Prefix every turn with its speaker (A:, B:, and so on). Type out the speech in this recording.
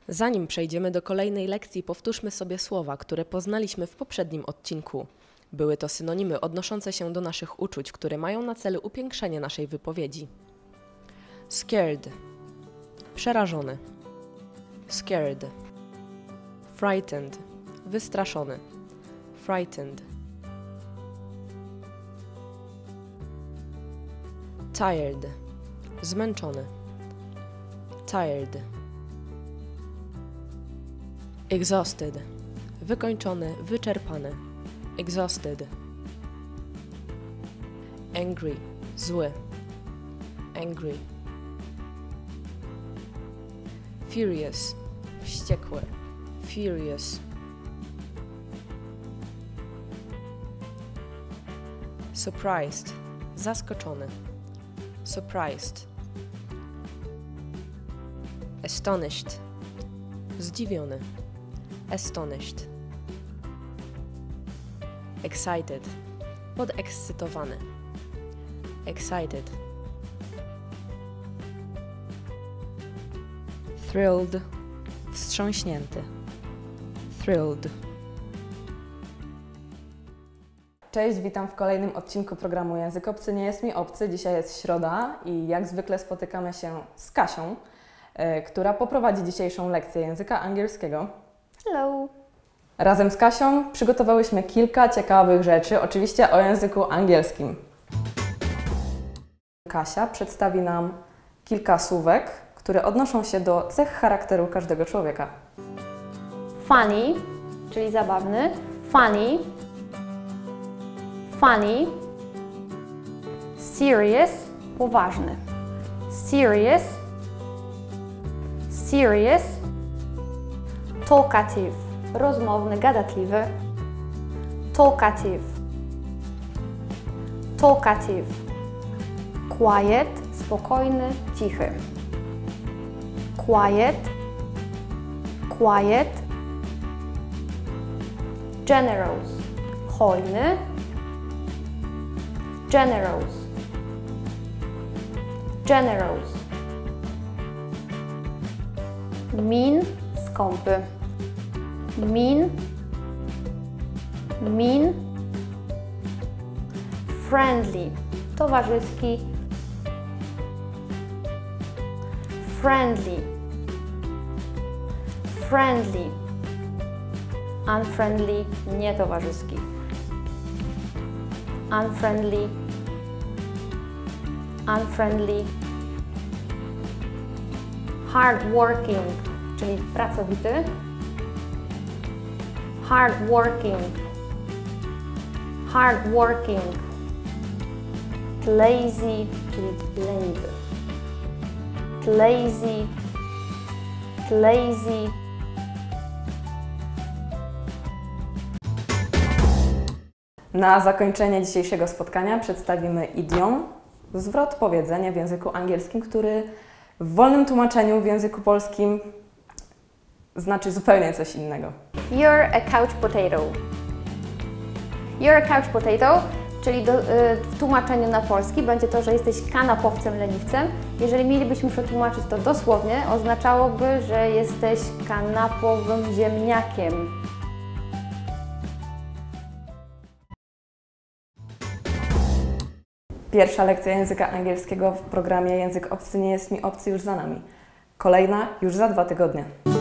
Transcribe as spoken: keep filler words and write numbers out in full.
A: Zanim przejdziemy do kolejnej lekcji, powtórzmy sobie słowa, które poznaliśmy w poprzednim odcinku. Były to synonimy odnoszące się do naszych uczuć, które mają na celu upiększenie naszej wypowiedzi. Scared. Przerażony. Scared. Frightened. Wystraszony. Frightened. Tired. Zmęczony. Tired. Exhausted. Wykończony, wyczerpany. Exhausted. Angry. Zły. Angry. Furious. Wściekły. Furious. Surprised. Zaskoczony. Surprised. Astonished. Zdziwiony. Astonished. Excited. Podekscytowany. Excited. Thrilled. Wstrząśnięty. Thrilled.
B: Cześć, witam w kolejnym odcinku programu Język Obcy nie jest mi obcy. Dzisiaj jest środa i jak zwykle spotykamy się z Kasią, y, która poprowadzi dzisiejszą lekcję języka angielskiego.
C: Hello!
B: Razem z Kasią przygotowałyśmy kilka ciekawych rzeczy, oczywiście o języku angielskim. Kasia przedstawi nam kilka słówek, które odnoszą się do cech charakteru każdego człowieka.
C: Funny, czyli zabawny. Funny. Funny. Serious, poważny. Serious. Serious. Talkative, rozmowny, gadatliwy. Talkative. Talkative. Quiet, spokojny, cichy. Quiet. Quiet. Generous, hojny. Generous. Generous. Mean, skąpy. Mean. Mean. Friendly, towarzyski. Friendly. Friendly. Unfriendly, nietowarzyski. Unfriendly. Unfriendly. Hardworking, czyli pracowity. Hardworking. Hardworking. Lazy, czyli leniwy. Lazy. Lazy.
B: Na zakończenie dzisiejszego spotkania przedstawimy idiom, zwrot powiedzenia w języku angielskim, który w wolnym tłumaczeniu w języku polskim znaczy zupełnie coś innego.
C: You're a couch potato. You're a couch potato, czyli do, y, w tłumaczeniu na polski będzie to, że jesteś kanapowcem, leniwcem. Jeżeli mielibyśmy przetłumaczyć to dosłownie, oznaczałoby, że jesteś kanapowym ziemniakiem.
B: Pierwsza lekcja języka angielskiego w programie Język Obcy nie jest mi obcy już za nami. Kolejna już za dwa tygodnie.